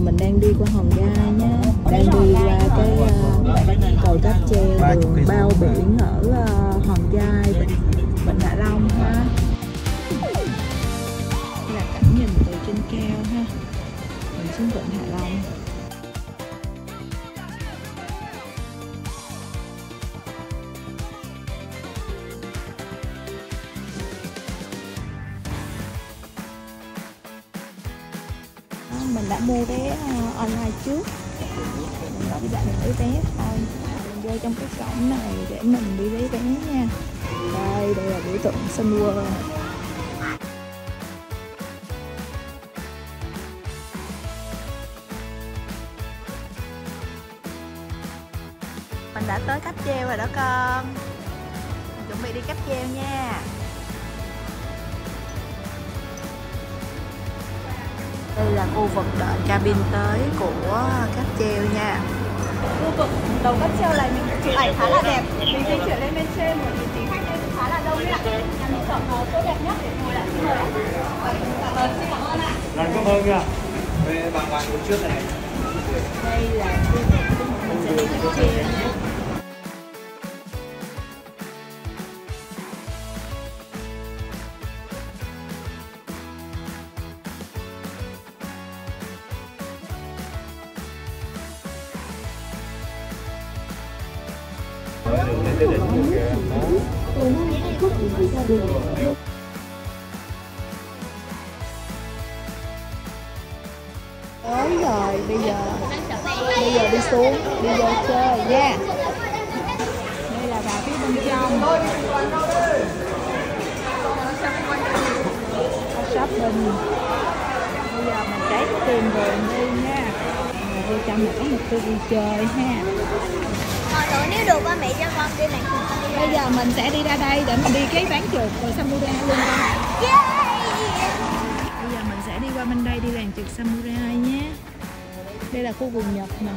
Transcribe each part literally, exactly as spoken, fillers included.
mình đang đi qua Hòn Gai nhé, đang đi qua cái uh, cầu cáp treo đường bao biển ở uh, Hòn Gai, Vịnh, Vịnh Hạ Long ha. Đây là cảnh nhìn từ trên cao ha, mình xuống Vịnh Hạ Long. Mình đã mua vé online trước, mình chỉ đặt lấy vé thôi. Mình vô trong cái cổng này để mình đi lấy vé nha. Đây, đây là biểu tượng Sun World. Mình đã tới cáp treo rồi đó con. Mình chuẩn bị đi cáp treo nha. Đây là khu vực đợi cabin tới của cáp treo nha. Khu vực đầu cáp treo này mình chụp ảnh khá là đẹp. Mình di chuyển lên bên trên bởi vì tính khách lên khá là đông ạ. Nhà mình chọn chỗ đẹp nhất để ngồi lại. Vâng, xin cảm ơn ạ. Rồi, cảm ơn nha. Đây bạn bạn ngồi trước này. Đây là khu vực mình sẽ đi cáp treo nhé. Tới rồi, bây giờ bây giờ đi xuống, đi vô chơi nha. Đây là vào phía bên trong. Shopping. Bây giờ mình tránh tiền đường đi nha. Vô trong là có một khu vui chơi ha. Rồi nếu được ba mẹ cho con đi này. Bây giờ mình sẽ đi ra đây để mình đi cái ván trượt rồi samurai luôn con. Bây giờ mình sẽ đi qua bên đây đi làng trượt samurai nhé. Đây là khu vườn Nhật nè.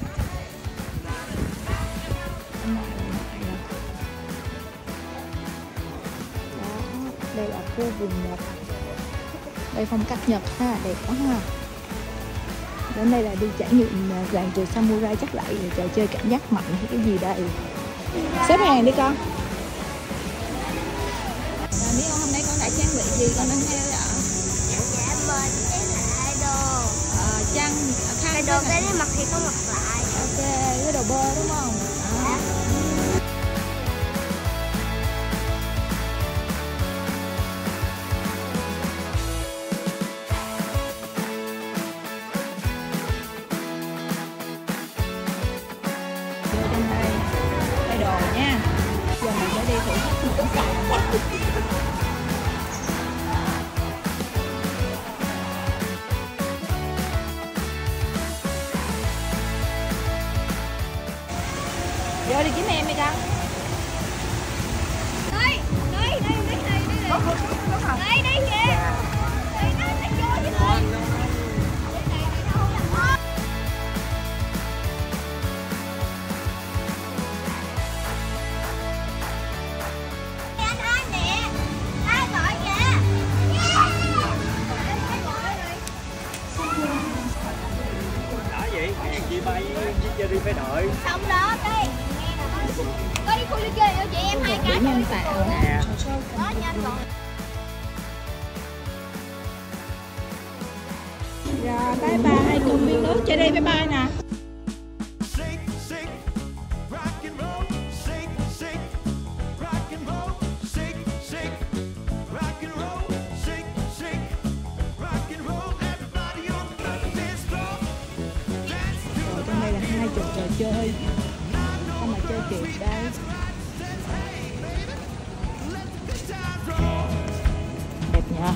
Đó, đây là khu vườn Nhật. Đây phong cách Nhật ha, đẹp quá ha. Đến đây là đi trải nghiệm làng trượt samurai, chắc lại là trò chơi cảm giác mạnh hay cái gì đây. Xếp hàng đi con. À, nếu hôm nay con đã trang bị gì con đang theo ạ? Dạ mình cái là đồ. À, chăn, khăn. Cái đồ cái mặc thì không mặc lại. Ok, cái đồ bơ đúng không? Dạ. Giờ mình sẽ đi thử thách những sàn. Vô đi kiếm em đi con. Đây, đây, đây, đây, đây, đây. Đây, đây kìa. Đây, đây, đây, vô chứ thôi. Chị bay với đi phải đợi. Xong đó cái có đi khu đi chơi cho chị em hai cái nhân tạo nè. Đó nhanh rồi. Rồi bye bye, cùng viên nước chơi đi, bye bye nè. Hai chục trò chơi, sao mà chơi kịp đây. Đẹp nhờ.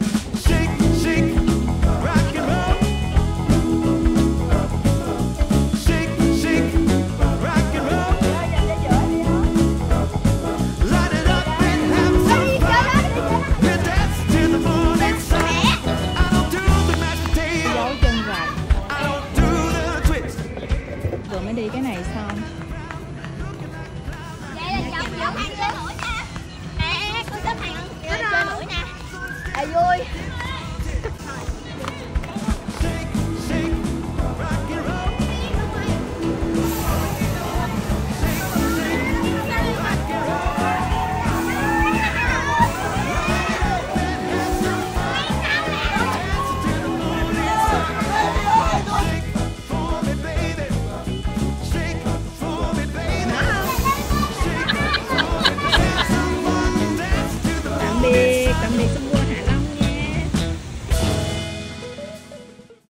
Mới đi cái này xong. Vậy là chồng chồng ăn chơi nữa nha. Nè, con xếp hàng chơi nữa nha. À vui.